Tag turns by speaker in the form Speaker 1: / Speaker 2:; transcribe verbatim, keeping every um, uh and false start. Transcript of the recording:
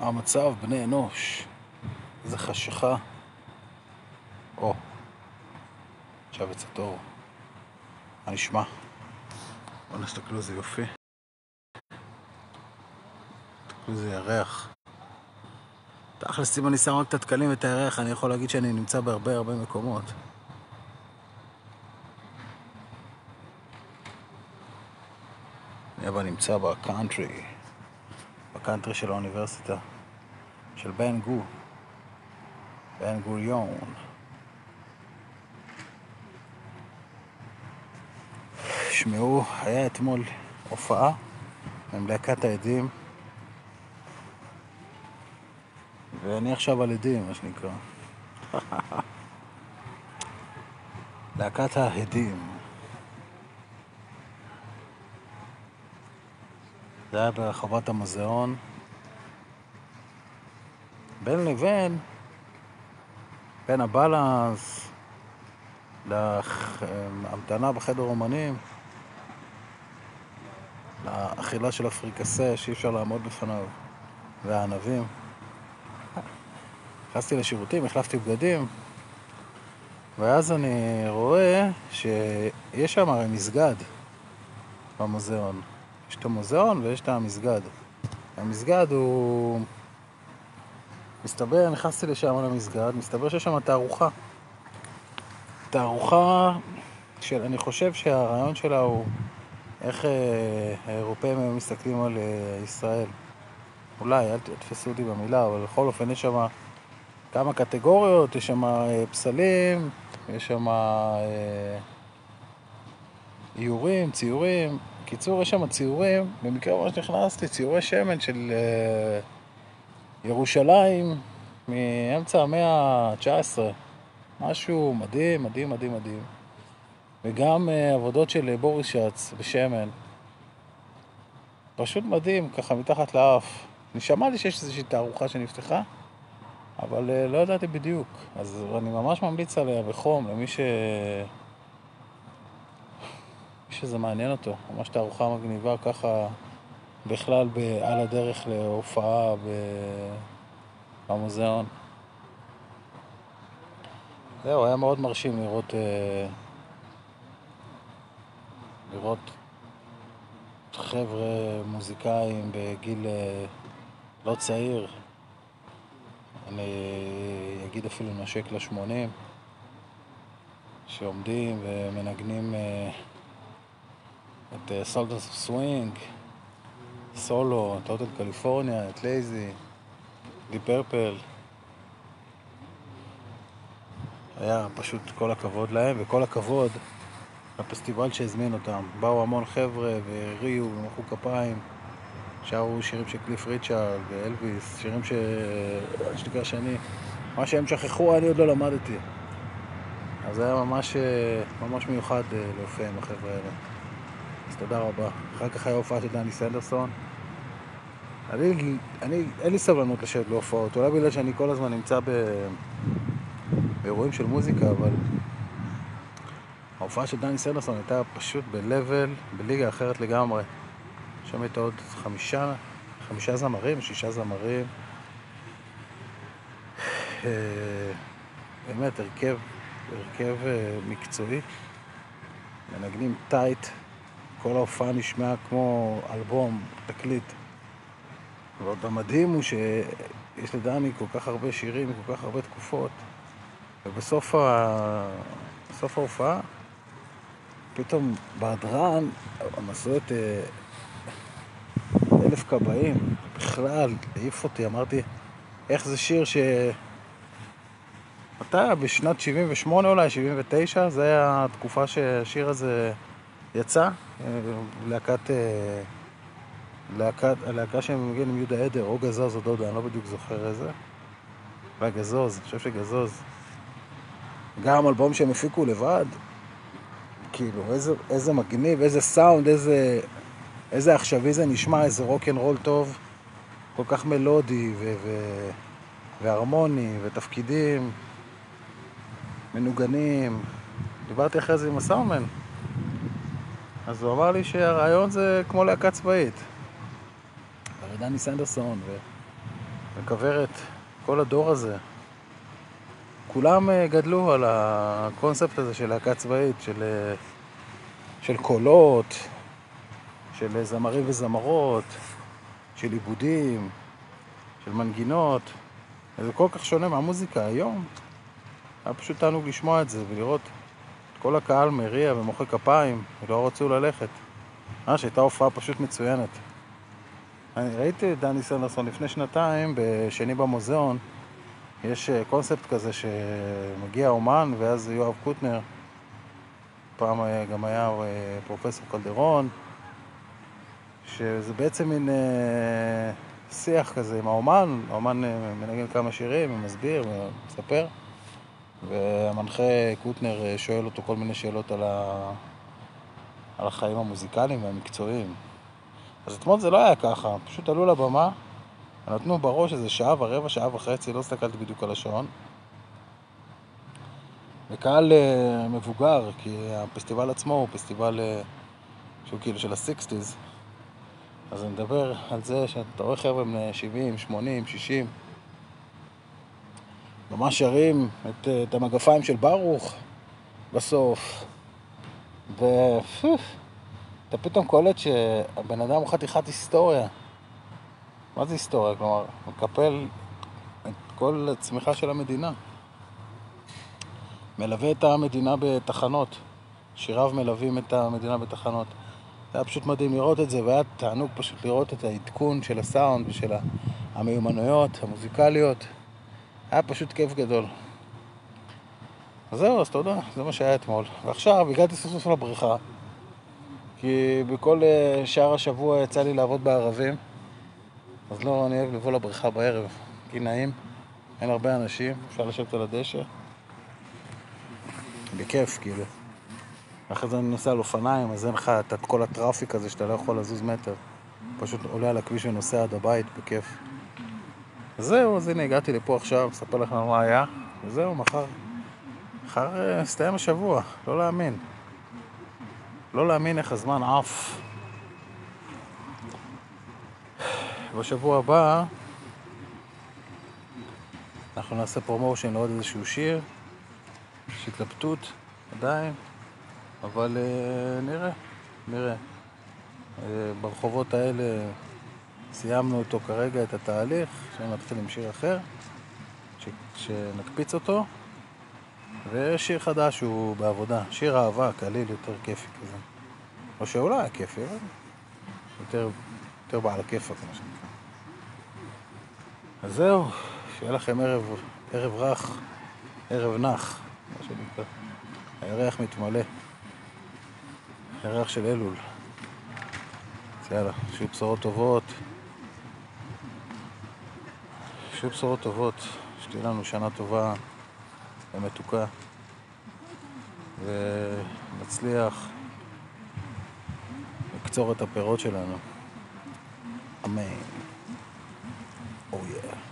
Speaker 1: המצב, בני אנוש, איזה חשיכה. או, עכשיו יצא טוב. מה נשמע? בואו נסתכלו איזה יופי. תסתכלו איזה ירח. תכלס, אם אני שם רק את התקלים ואת הירח, אני יכול להגיד שאני נמצא בהרבה הרבה מקומות. אני אבל נמצא בקאנטרי. בקאנטרי של האוניברסיטה. של בן גו. בן גוריון. שמעו, היה אתמול הופעה עם להקת העדים, ואני עכשיו על עדים, מה שנקרא. להקת העדים. זה היה ברחבת המוזיאון. בין לבין, בין הבלנס להמתנה בחדר אומנים, לאכילה של הפריקסה שאי אפשר לעמוד בפניו, והענבים. נכנסתי לשירותים, החלפתי בגדים, ואז אני רואה שיש שם הרי מסגד במוזיאון. יש את המוזיאון ויש את המסגד. המסגד הוא... מסתבר, נכנסתי לשם למסגד, מסתבר שיש שם תערוכה. תערוכה של... אני חושב שהרעיון שלה הוא איך האירופאים היו מסתכלים על ישראל. אולי, אל תתפסו אותי במילה, אבל בכל אופן יש שם כמה קטגוריות, יש שם פסלים, יש שם איורים, ציורים. קיצור, יש שם ציורים, במקרה ממש נכנסתי, ציורי שמן של ירושלים מאמצע המאה ה-תשע עשרה. משהו מדהים, מדהים, מדהים, מדהים. וגם עבודות של בוריס שץ בשמן. פשוט מדהים, ככה מתחת לאף. אני שמעתי שיש איזושהי תערוכה שנפתחה, אבל לא ידעתי בדיוק. אז אני ממש ממליץ עליה בחום, למי ש... מי שזה מעניין אותו. ממש תערוכה מגניבה ככה בכלל ב... על הדרך להופעה ב... במוזיאון. זהו, היה מאוד מרשים לראות... לראות חבר'ה מוזיקאים בגיל לא צעיר. אני אגיד אפילו נשק לשמונים, שעומדים ומנגנים את סולטנס אוף סווינג, סולו, את הוטל קליפורניה, את לייזי, די פרפל. היה פשוט כל הכבוד להם, וכל הכבוד לפסטיבל שהזמין אותם. באו המון חבר'ה והריעו ומחאו כפיים, שרו שירים של קליף ריצ'ארד ואלוויס, שירים ש... שנקרא שאני, מה שהם שכחו אני עוד לא למדתי. אז זה היה ממש, ממש מיוחד להופיע עם החבר'ה האלה. אז תודה רבה. אחר כך היה הופעה של דני סנדרסון. אני, אני, אין לי סבלנות לשבת להופעות, אולי בגלל שאני כל הזמן נמצא ב... באירועים של מוזיקה, אבל ההופעה של דני סנדרסון הייתה פשוט ב-level, בליגה אחרת לגמרי. שם הייתה עוד חמישה, חמישה זמרים, שישה זמרים. באמת, הרכב, הרכב מקצועי. מנגנים טייט. כל ההופעה נשמעה כמו אלבום, תקליט. ועוד המדהים הוא שיש לדני כל כך הרבה שירים, כל כך הרבה תקופות. ובסוף ה... בסוף ההופעה, פתאום בהדרן, הם עשו את אלף קבעים. בכלל, העיף אותי, אמרתי, איך זה שיר ש... מתי? בשנת שבעים ושמונה אולי, שבעים ותשע, זה היה התקופה שהשיר הזה יצא. להקת... להקת... הלהקה שהם מגיעים עם יהודה עדר, או גזוז או דודה, אני לא בדיוק זוכר איזה. אולי גזוז, אני חושב שגזוז. גם אלבום שהם הפיקו לבד. כאילו, איזה, איזה מגניב, איזה סאונד, איזה, איזה עכשווי זה נשמע, איזה רוק'נ'רול טוב, כל כך מלודי ו, ו, והרמוני ותפקידים מנוגנים. דיברתי אחרי זה עם הסאונדמן, אז הוא אמר לי שהרעיון זה כמו להקה צבאית. דני סנדרסון ו, וכוורת, כל הדור הזה, כולם גדלו על הקונספט הזה של להקה צבאית, של, של קולות, של זמרים וזמרות, של עיבודים, של מנגינות. זה כל כך שונה מהמוזיקה היום. היה פשוט תענוג לשמוע את זה ולראות את כל הקהל מריע ומוחא כפיים ולא רצו ללכת. אה, שהייתה הופעה פשוט מצוינת. אני ראיתי את דני סנדרסון לפני שנתיים בשני במוזיאון. יש קונספט כזה שמגיע אומן ואז יואב קוטנר, פעם גם היה פרופסור קלדרון, שזה בעצם מין אה, שיח כזה עם האומן. האומן מנגן כמה שירים, מסביר ומספר, והמנחה קוטנר שואל אותו כל מיני שאלות על, ה... על החיים המוזיקליים והמקצועיים. אז אתמול זה לא היה ככה, פשוט עלו לבמה, נתנו בראש איזה שעה ורבע, שעה וחצי, לא הסתכלתי בדיוק על השעון. וקהל uh, מבוגר, כי הפסטיבל עצמו הוא פסטיבל uh, שהוא כאילו של ה-שישים. אז אני מדבר על זה שאתה רואה חבר'ה בני שבעים, שמונים, שישים. ממש שרים את, את המגפיים של ברוך בסוף. ואתה פתאום קולט שהבן אדם הוא חתיכת היסטוריה. מה זה היסטוריה? כלומר, מקפל את כל הצמיחה של המדינה. מלווה את המדינה בתחנות. שיריו מלווים את המדינה בתחנות. זה היה פשוט מדהים לראות את זה, והיה תענוג פשוט לראות את העדכון של הסאונד ושל המיומנויות המוזיקליות. היה פשוט כיף גדול. אז זהו, אז תודה, זה מה שהיה אתמול. ועכשיו הגעתי סוף סוף לבריכה, כי בכל שער השבוע יצא לי לעבוד בערבים, אז לא, אני אוהב לבוא לבריכה בערב, כי נעים, אין הרבה אנשים, אפשר לשבת על הדשא. בכיף, כאילו. אחרי זה אני נוסע על אופניים, אז אין לך את כל הטראפיק הזה שאתה לא יכול לזוז מטר. פשוט עולה על הכביש ונוסע עד הבית, בכיף. אז זהו, אז הנה הגעתי לפה עכשיו, אספר לכם מה היה, וזהו, מחר. מחר הסתיים השבוע, לא להאמין. לא להאמין איך הזמן עף. בשבוע הבא אנחנו נעשה פרומושן לעוד איזשהו שיר. יש התלבטות עדיין, אבל uh, נראה, נראה. Uh, ברחובות האלה סיימנו אותו כרגע, את התהליך, שנתחיל עם שיר אחר, ש... שנקפיץ אותו. ויש שיר חדש שהוא בעבודה, שיר אהבה, קליל, יותר כיפי כזה. או שאולי היה כיפי, אבל יותר, יותר בעל הכיפה, כמו שנקרא. אז זהו, שיהיה לכם ערב, ערב רך, ערב נח, מה שנקרא. הירח מתמלא, הירח של אלול. אז יאללה, שיהיו בשורות טובות. שיהיו בשורות טובות, שתהיה לנו שנה טובה ומתוקה. ונצליח לקצור את הפירות שלנו. אמן. Oh yeah.